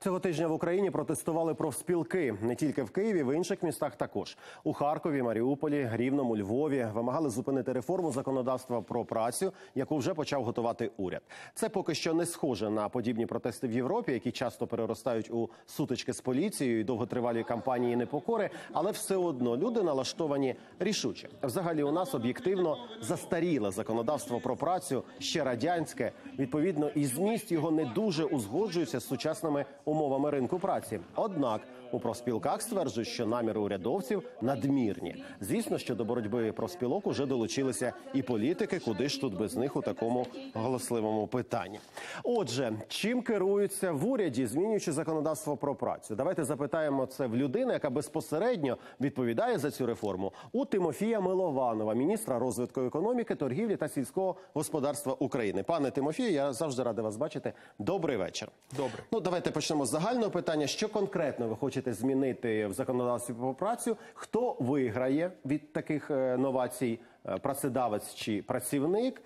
Цього тижня в Україні протестували профспілки. Не тільки в Києві, в інших містах також. У Харкові, Маріуполі, Рівному, Львові вимагали зупинити реформу законодавства про працю, яку вже почав готувати уряд. Це поки що не схоже на подібні протести в Європі, які часто переростають у сутички з поліцією і довготривалі кампанії непокори, але все одно люди налаштовані рішуче. Взагалі у нас об'єктивно застаріле законодавство про працю, ще радянське. Відповідно, і зміст його не дуже узгоджується з сучасними умовами ринку праці. Однак у профспілках стверджують, що наміри урядовців надмірні. Звісно, що до боротьби профспілок уже долучилися і політики, куди ж тут без них у такому голосливому питанні. Отже, чим керуються в уряді, змінюючи законодавство про працю? Давайте запитаємо це в людини, яка безпосередньо відповідає за цю реформу. У Тимофія Милованова, міністра розвитку економіки, торгівлі та сільського господарства України. Пане Тимофію, я завжди радий вас бачити. Добрий вечір. Добре. Ну, давайте почнемо з загального питання. Що конкретно ви хочете змінити в законодавстві про працю? Хто виграє від таких новацій? Працедавець чи працівник?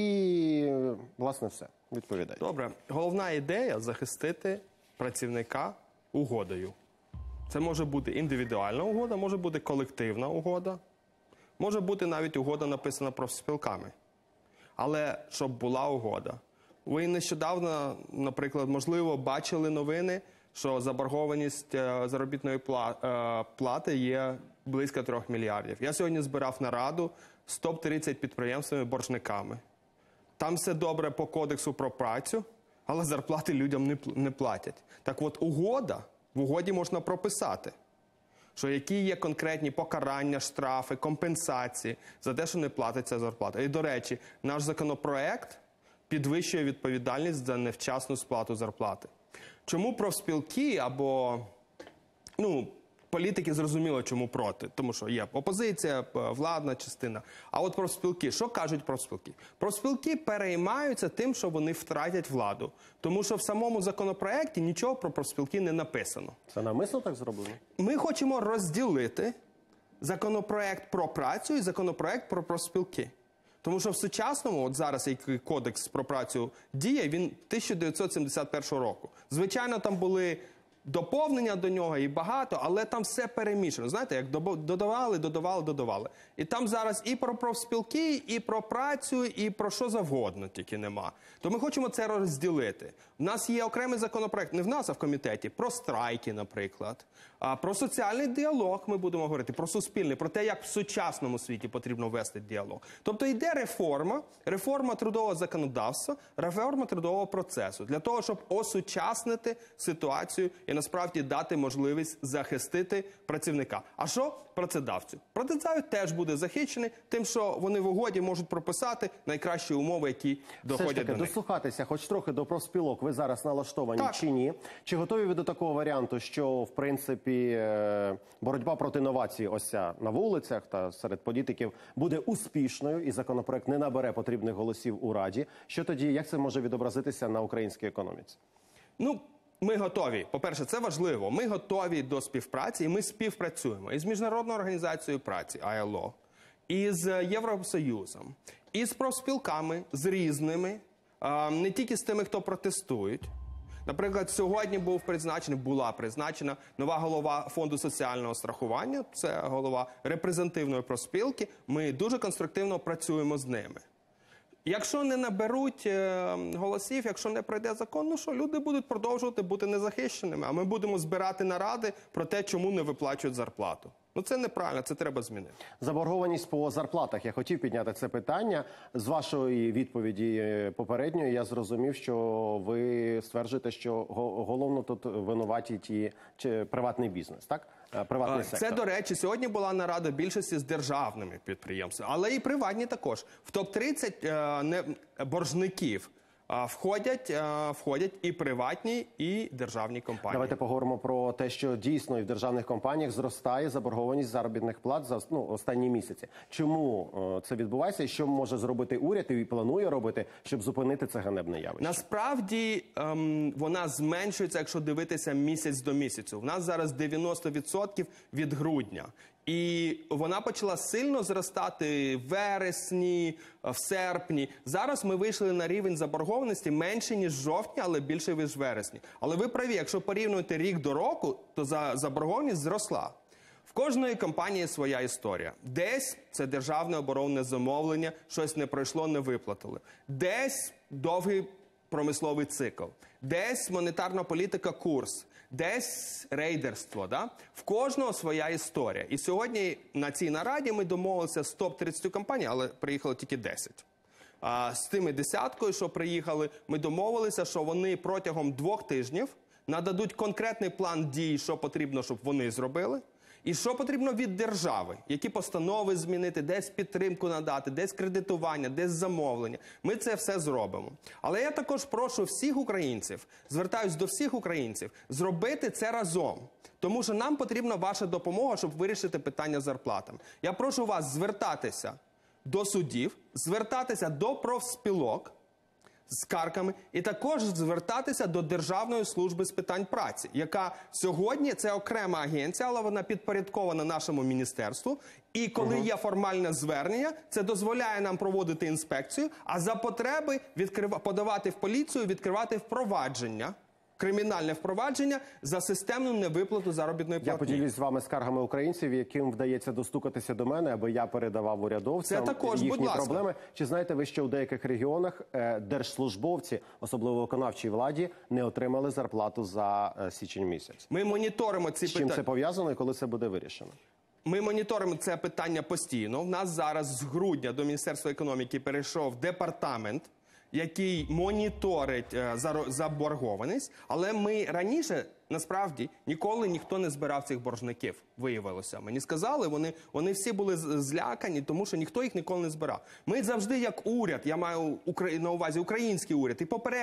І, власне, все. Відповідайте. Добре. Головна ідея – захистити працівника угодою. Це може бути індивідуальна угода, може бути колективна угода, може бути навіть угода, написана профспілками. Але щоб була угода. Ви нещодавно, наприклад, можливо, бачили новини, що заборгованість заробітної плати є близько 3 мільярдів. Я сьогодні збирав нараду з топ-30 підприємствами-боржниками. Там все добре по кодексу про працю, але зарплати людям не платять. Так от угода, в угоді можна прописати, що які є конкретні покарання, штрафи, компенсації за те, що не платиться зарплата. І, до речі, наш законопроект підвищує відповідальність за невчасну сплату зарплати. Чому профспілки або, політики зрозуміло, чому проти, тому що є опозиція, владна частина. А от профспілки, що кажуть профспілки? Профспілки переймаються тим, що вони втратять владу, тому що в самому законопроекті нічого про профспілки не написано. Це навмисно так зроблено? Ми хочемо розділити законопроект про працю і законопроект про профспілки. Тому що в сучасному, от зараз який кодекс про працю діє, він 1971 року. Звичайно, там були доповнення до нього і багато, але там все перемішано. Знаєте, як додавали. І там зараз і про профспілки, і про працю, і про що завгодно тільки нема. То ми хочемо це розділити. У нас є окремий законопроект, не в нас, а в комітеті, про страйки, наприклад. Про соціальний діалог ми будемо говорити, про суспільний, про те, як в сучасному світі потрібно вести діалог. Тобто йде реформа трудового законодавства, реформа трудового процесу, для того, щоб осучаснити ситуацію і насправді дати можливість захистити працівника. А що працедавцю? Працедавець теж буде захищений тим, що вони в угоді можуть прописати найкращі умови, які доходять до них. Дослухатися хоч трохи до профспілок ви зараз налаштовані чи ні? Чи готові ви до такого варіанту, що, в принципі, боротьба проти новацій ось ця на вулицях та серед політиків буде успішною і законопроект не набере потрібних голосів у Раді? Що тоді, як це може відобразитися на українській економіці? Ми готові. По-перше, це важливо. Ми готові до співпраці, і ми співпрацюємо із Міжнародною організацією праці, ILO, із Євросоюзом, із профспілками, з різними, не тільки з тими, хто протестують. Наприклад, сьогодні була призначена нова голова Фонду соціального страхування, це голова репрезентативної профспілки. Ми дуже конструктивно працюємо з ними. Якщо не наберуть голосів, якщо не пройде закон, люди будуть продовжувати бути незахищеними, а ми будемо збирати наради про те, чому не виплачують зарплату. Це неправильно, це треба змінити. Заборгованість по зарплатах. Я хотів підняти це питання. З вашої відповіді попередньої я зрозумів, що ви стверджуєте, що головно тут винуваті приватний бізнес, так? Приватний сектор. Це, до речі, сьогодні була нарада більшості з державними підприємствами, але і приватні також. В топ-30 боржників входять і приватні, і державні компанії. Давайте поговоримо про те, що дійсно і в державних компаніях зростає заборгованість заробітних плат за останні місяці. Чому це відбувається і що може зробити уряд і планує робити, щоб зупинити це ганебне явище? Насправді вона зменшується, якщо дивитися місяць до місяцю. У нас зараз 90% від грудня. І вона почала сильно зростати в вересні, в серпні. Зараз ми вийшли на рівень заборгованості менше, ніж в жовтні, але більше, ніж в вересні. Але ви праві, якщо порівнювати рік до року, то заборгованість зросла. В кожної компанії своя історія. Десь це державне оборонне замовлення, щось не пройшло, не виплатили. Десь довгий промисловий цикл. Десь монетарна політика, курс. Десь рейдерство. Да? В кожного своя історія. І сьогодні на цій нараді ми домовилися з топ-30 компаній, але приїхало тільки 10. З тими десяткою, що приїхали, ми домовилися, що вони протягом 2 тижнів нададуть конкретний план дій, що потрібно, щоб вони зробили. І що потрібно від держави, які постанови змінити, десь підтримку надати, десь кредитування, десь замовлення. Ми це все зробимо. Але я також прошу всіх українців, звертаюсь до всіх українців, зробити це разом. Тому що нам потрібна ваша допомога, щоб вирішити питання з зарплатами. Я прошу вас звертатися до судів, звертатися до профспілок з скаргами і також звертатися до Державної служби з питань праці, яка сьогодні це окрема агенція, але вона підпорядкована нашому міністерству. І коли є формальне звернення, це дозволяє нам проводити інспекцію, а за потреби подавати в поліцію, відкривати впровадження, кримінальне впровадження за системну невиплату заробітної платні. Я поділюсь з вами скаргами українців, яким вдається достукатися до мене, аби я передавав урядовцям Це також, їхні будь ласка. проблеми. Чи знаєте ви, що у деяких регіонах держслужбовці, особливо виконавчій владі, не отримали зарплату за січень місяць? Ми моніторимо ці З чим це пов'язано і коли це буде вирішено? Ми моніторимо це питання постійно. У нас зараз з грудня до Міністерства економіки перейшов департамент, який моніторить заборгованість, але ми раніше, насправді, ніколи ніхто не збирав цих боржників, виявилося. Мені сказали, вони всі були злякані, тому що ніхто їх ніколи не збирав. Ми завжди, як уряд, я маю на увазі український уряд, і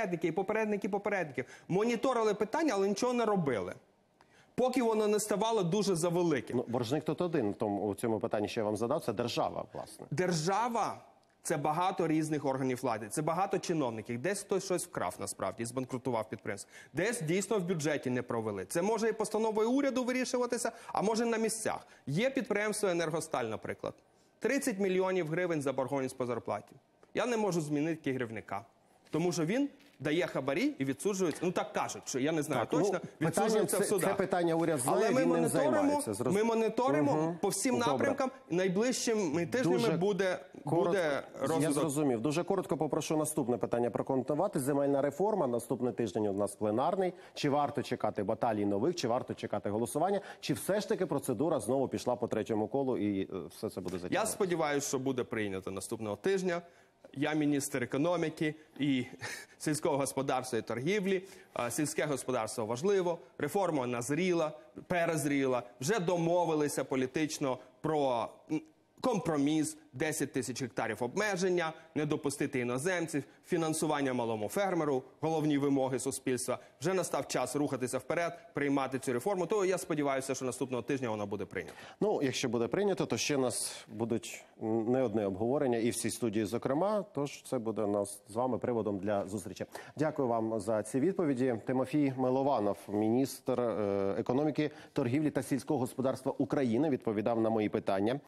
попередники, моніторили питання, але нічого не робили. Поки воно не ставало дуже завеликим. Ну, боржник тут один у цьому питанні, що я вам задав, це держава, власне. Держава – це багато різних органів влади, це багато чиновників. Десь хтось щось вкрав, насправді, і збанкрутував підприємство. Десь дійсно в бюджеті не провели. Це може і постановою уряду вирішуватися, а може на місцях. Є підприємство «Енергосталь», наприклад. 30 мільйонів гривень заборгованість по зарплаті. Я не можу змінити керівника, тому що він дає хабарі і відсуджується. Ну так кажуть, що я не знаю точно, відсуджується в судах. Це питання уряд знає, але він ним займається. ми моніторимо по всім напрямкам, і найближчими тижнями буде розвиток. Я зрозумів. Дуже коротко попрошу наступне питання прокоментувати. Земельна реформа, наступний тиждень у нас пленарний. Чи варто чекати баталій нових, чи варто чекати голосування, чи все ж таки процедура знову пішла по 3-му колу і все це буде затягнуто? Я сподіваюся, що буде прийнято наступного тижня. Я міністр економіки і сільського господарства і торгівлі. Сільське господарство важливо, реформа назріла, перезріла, вже домовилися політично про компроміс, 10 тисяч гектарів обмеження, не допустити іноземців, фінансування малому фермеру, головні вимоги суспільства. Вже настав час рухатися вперед, приймати цю реформу. То я сподіваюся, що наступного тижня вона буде прийнята. Ну, якщо буде прийнято, то ще нас будуть не одне обговорення і в цій студії, зокрема. Тож це буде у нас з вами приводом для зустрічі. Дякую вам за ці відповіді. Тимофій Милованов, міністр економіки, торгівлі та сільського господарства України, відповідав на мої питання.